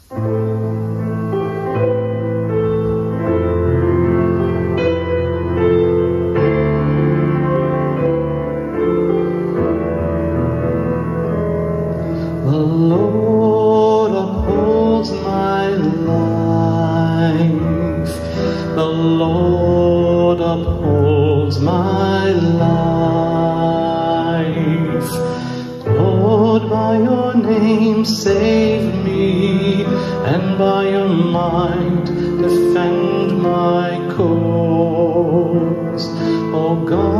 The Lord upholds my life. The Lord upholds my life. Lord, by your name save me, and by your might defend my cause. O God,